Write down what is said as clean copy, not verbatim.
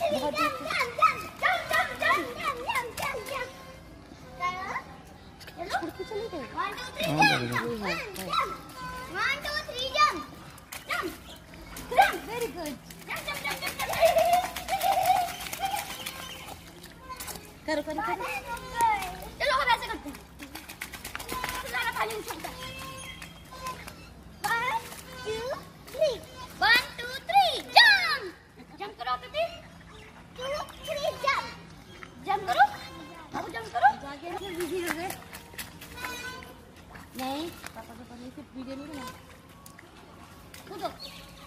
बहुत छोड़ के चले गए। 1 2 3 jump very good करो करो करो। चलो हम ऐसे करते हैं। सारा पानी उछलता है। 1 2 3 1 2 3 jump jump करो बेबी 2 3 jump करो बाबू jump करो। आगे से बिजी हो गए। नहीं पापा के पास नहीं, सिर्फ वीडियो नहीं बना। कूदो